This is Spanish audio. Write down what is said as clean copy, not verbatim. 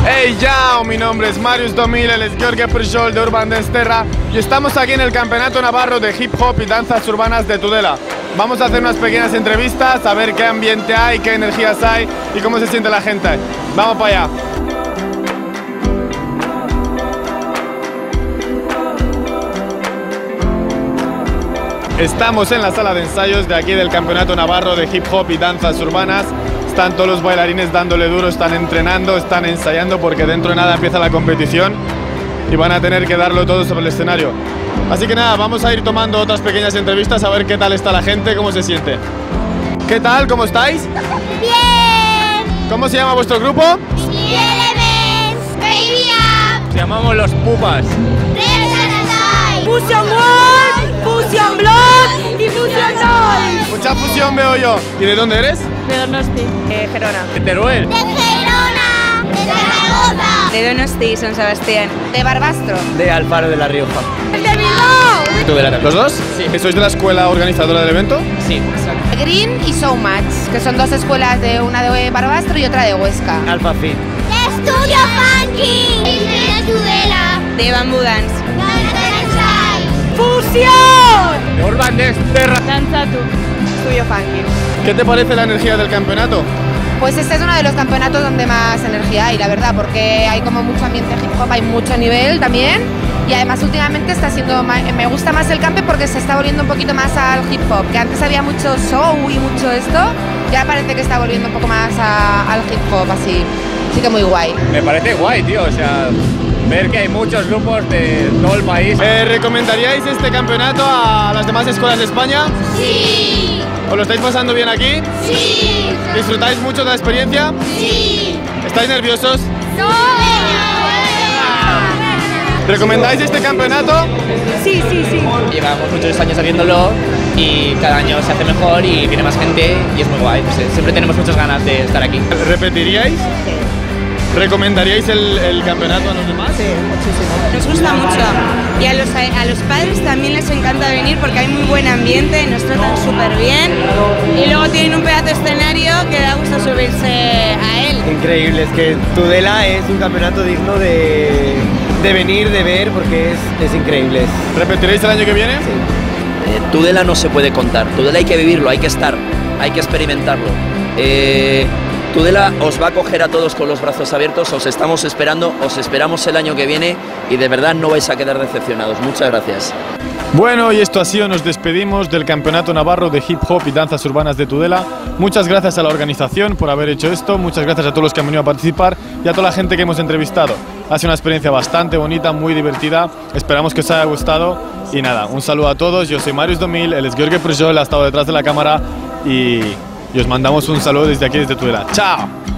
Hey, ciao, mi nombre es Marius 2000, él es Gheorghe Pujol de Urban Dance Terra y estamos aquí en el Campeonato Navarro de Hip Hop y Danzas Urbanas de Tudela. Vamos a hacer unas pequeñas entrevistas, a ver qué ambiente hay, qué energías hay y cómo se siente la gente. Vamos para allá. Estamos en la sala de ensayos de aquí del Campeonato Navarro de Hip Hop y Danzas Urbanas. Están todos los bailarines dándole duro, están entrenando, están ensayando porque dentro de nada empieza la competición y van a tener que darlo todo sobre el escenario. Así que nada, vamos a ir tomando otras pequeñas entrevistas a ver qué tal está la gente, cómo se siente. ¿Qué tal? ¿Cómo estáis? ¡Bien! ¿Cómo se llama vuestro grupo? Elements, Baby Up, Se llamamos los Pupas. Fusion World, Fusion Blood y Fusion Noise. Mucha fusión veo yo. ¿Y de dónde eres? De Donosti, Gerona. De Teruel. De Gerona, de Zaragoza, De Donosti, San Sebastián. De Barbastro. De Alfaro de la Rioja. de Bilbao, ¿Tú de la... ¿Los dos? Sí. ¿Sois de la escuela organizadora del evento? Sí, exacto. Green y Showmatch, que son dos escuelas, una de Barbastro y otra de Huesca. Alfa Fit. de Estudio Funky, de Tudela, De Bamboo Dance. Fusión. De Urban Dance Terra. Danzatu. Estudio Funky. ¿Qué te parece la energía del campeonato? Pues este es uno de los campeonatos donde más energía hay, la verdad, porque hay como mucho ambiente hip hop, hay mucho nivel también. Y además últimamente está siendo me gusta más el campe porque se está volviendo un poquito más al hip hop, que antes había mucho show y mucho esto, ya parece que está volviendo un poco más al hip hop, así que muy guay. Me parece guay, tío. O sea, ver que hay muchos grupos de todo el país. ¿Recomendaríais este campeonato a las demás escuelas de España? Sí, ¿Os lo estáis pasando bien aquí? sí, ¿Disfrutáis mucho de la experiencia? sí. ¿Estáis nerviosos? No. ¿Recomendáis este campeonato? Sí, sí, sí. Llevamos muchos años haciéndolo y cada año se hace mejor y viene más gente y es muy guay. Pues, siempre tenemos muchas ganas de estar aquí. ¿Repetiríais? ¿Recomendaríais el campeonato a los demás? Sí, muchísimo. Nos gusta mucho y a los padres también les encanta venir porque hay muy buen ambiente, nos tratan súper bien y luego tienen un pedazo de escenario que da gusto subirse a él. Increíble, es que Tudela es un campeonato digno de venir, de ver, porque es increíble. ¿Repetiréis el año que viene? Tudela no se puede contar, Tudela hay que vivirlo, hay que estar, hay que experimentarlo. Tudela os va a coger a todos con los brazos abiertos, os estamos esperando, os esperamos el año que viene y de verdad no vais a quedar decepcionados. Muchas gracias. Bueno, y esto ha sido, nos despedimos del Campeonato Navarro de Hip Hop y Danzas Urbanas de Tudela. Muchas gracias a la organización por haber hecho esto, muchas gracias a todos los que han venido a participar y a toda la gente que hemos entrevistado. Ha sido una experiencia bastante bonita, muy divertida, esperamos que os haya gustado y nada, un saludo a todos, yo soy Marius 2000, él es Gheorghe Pujol, ha estado detrás de la cámara y os mandamos un saludo desde aquí, desde Tudela. ¡Chao!